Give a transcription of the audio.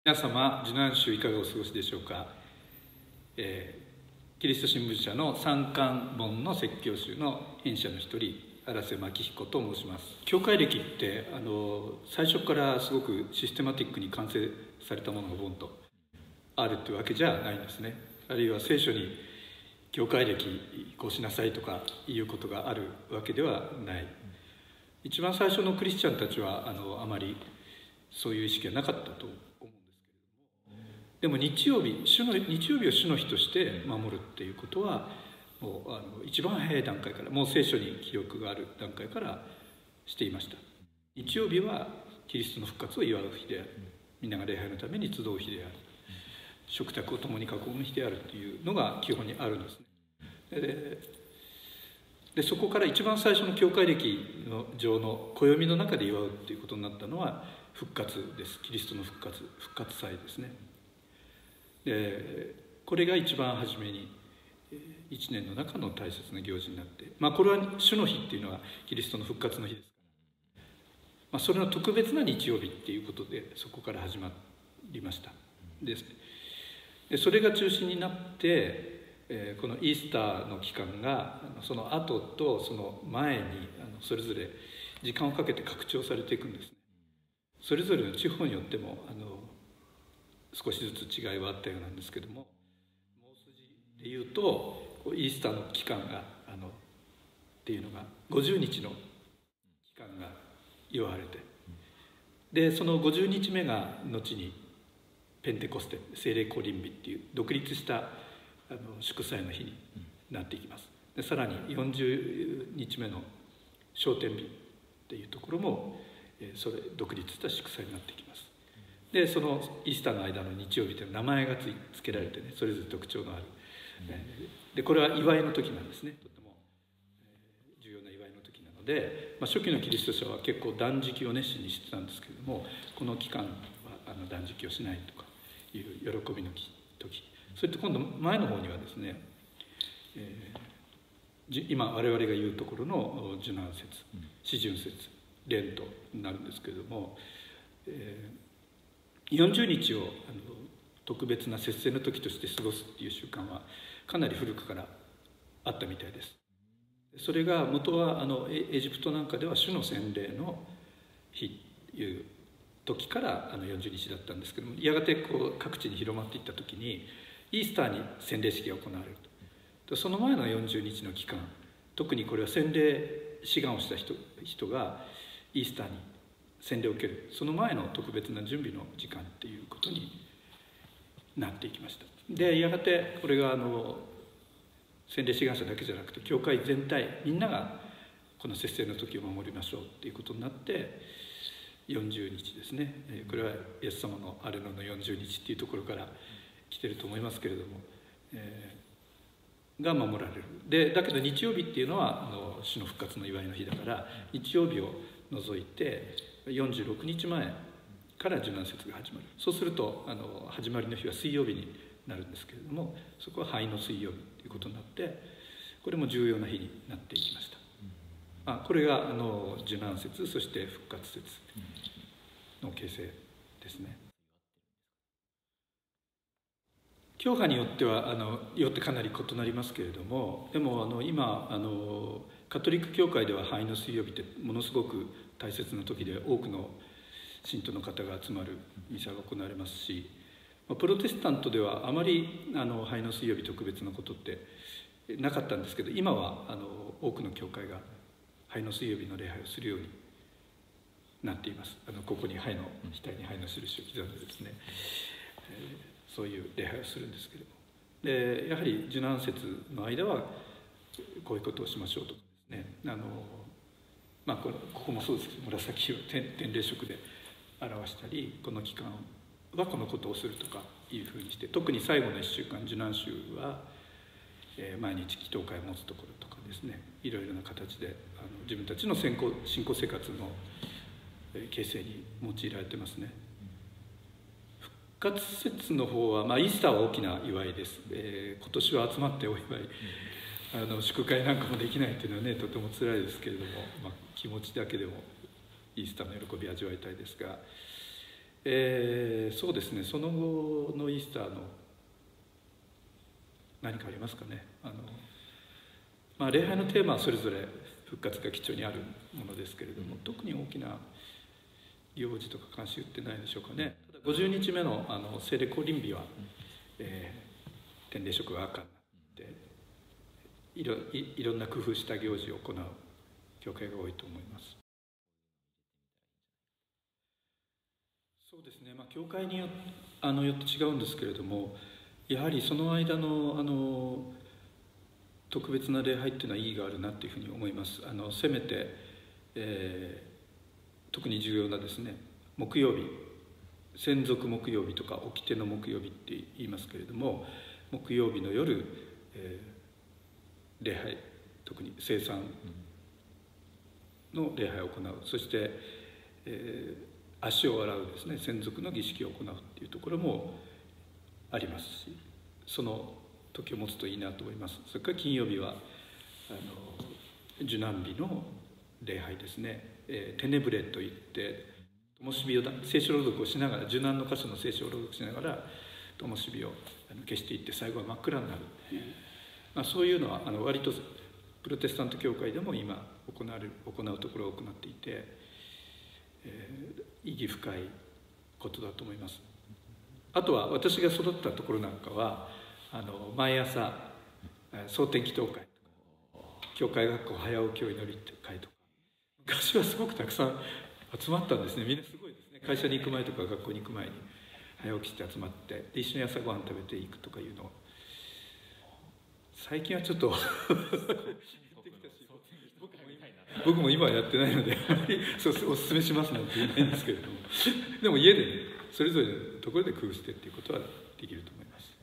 皆様、受難週いかがお過ごしでしょうか。キリスト新聞社の三巻本の説教集の編者の一人、荒瀬牧彦と申します。教会歴って最初からすごくシステマティックに完成されたものがボンとあるというわけじゃないんですね。あるいは聖書に教会歴こうしなさいとかいうことがあるわけではない。一番最初のクリスチャンたちはあまりそういう意識はなかったと思うんですけれども、でも日曜日を主の日として守るっていうことはもう一番早い段階から、もう聖書に記録がある段階からしていました。日曜日はキリストの復活を祝う日である、みんなが礼拝のために集う日である、食卓を共に囲む日であるというのが基本にあるんですね。でそこから一番最初の教会歴の上の暦の中で祝うということになったのは復活です。キリストの復活祭ですね。でこれが一番初めに一年の中の大切な行事になって、これは主の日っていうのはキリストの復活の日ですから、それの特別な日曜日っていうことでそこから始まりました。でそれが中心になってこのイースターの期間がその後とその前にそれぞれ時間をかけて拡張されていくんですね。それぞれの地方によっても少しずつ違いはあったようなんですけども、大筋で言うとイースターの期間がっていうのが50日の期間が祝われて、でその50日目が後にペンテコステ、聖霊降臨日っていう独立した祝祭の日になっていきます。でさらに40日目の昇天日っていうところもそれ独立した祝祭になっていきます。でそのイースターの間の日曜日という名前がつけられてね、それぞれ特徴のある、でこれは祝いの時なんですね。とても重要な祝いの時なので、初期のキリスト者は結構断食を熱心にしてたんですけれども、この期間は断食をしないとかいう喜びの時、それと今度前の方にはですね、今我々が言うところの受難節、四旬節、レントになるんですけれども、40日を特別な節制の時として過ごすっていう習慣はかなり古くからあったみたいです。それが元はエジプトなんかでは主の洗礼の日という時から40日だったんですけども、やがて各地に広まっていった時にイースターに洗礼式が行われると。その前の40日の期間、特にこれは洗礼志願をした人がイースターに洗礼を受ける、その前の特別な準備の時間っていうことになっていきました。でやがてこれが洗礼志願者だけじゃなくて教会全体みんながこの節制の時を守りましょうっていうことになって40日ですね。これはイエス様のアレノの40日っていうところから来てると思いますけれども、が守られる。でだけど日曜日っていうのは主の復活の祝いの日だから、日曜日を除いて46日前から受難節が始まる。そうすると始まりの日は水曜日になるんですけれども、そこは灰の水曜日ということになって、これも重要な日になっていきました。これが受難節、そして復活節の形成ですね。教派によってかなり異なりますけれども、でも今カトリック教会では灰の水曜日ってものすごく大切な時で多くの信徒の方が集まるミサが行われますし、プロテスタントではあまり灰の水曜日特別なことってなかったんですけど、今は多くの教会が灰の水曜日の礼拝をするようになっています。ここに額に灰の印を刻んでですね、そういう礼拝をするんですけれども、でやはり受難節の間はこういうことをしましょうとかですね、ここもそうですけど、紫を天礼色で表したり、この期間はこのことをするとかいうふうにして、特に最後の1週間受難週は毎日祈祷会を持つところとかですね、いろいろな形で自分たちの信仰生活の形成に用いられてますね。復活節の方は、イースターは大きな祝いです。今年は集まってお祝い、祝会なんかもできないというのはね、とても辛いですけれども、気持ちだけでもイースターの喜びを味わいたいですが、 そうですね、その後のイースターの何かありますかね。礼拝のテーマはそれぞれ復活が基調にあるものですけれども、特に大きな行事とか関心打ってないでしょうかね。ただ50日目の聖霊降臨日は、天霊食が赤になっていろんな工夫した行事を行う教会が多いと思います。そうですね、教会によって違うんですけれども、やはりその間の特別な礼拝っていうのは意義があるなっていうふうに思います。せめて、特に重要なですね、木曜日、専属木曜日とか掟の木曜日って言いますけれども、木曜日の夜、礼拝、特に聖餐の礼拝を行う、そして、足を洗うですね、専属の儀式を行うっていうところもありますし、その時を持つといいなと思います。それから金曜日は受難日の礼拝ですね、テネブレといって灯火を聖書朗読をしながら、受難の箇所の聖書を朗読しながら灯火を消していって最後は真っ暗になるっていう、そういうのは割とプロテスタント教会でも今行うところを行っていて、意義深いことだと思います。あとは私が育ったところなんかは毎朝蒼天祈祷会とか教会学校早起きを祈りっていう会とか、昔はすごくたくさん集まったんですね。みんなすごいですね。会社に行く前とか学校に行く前に早起きして集まってで一緒に朝ごはん食べていくとかいうのを、最近はちょっと僕も今はやってないのであまりおすすめしますなんて言えないんですけれども、でも家でね、それぞれのところで工夫してっていうことはできると思います。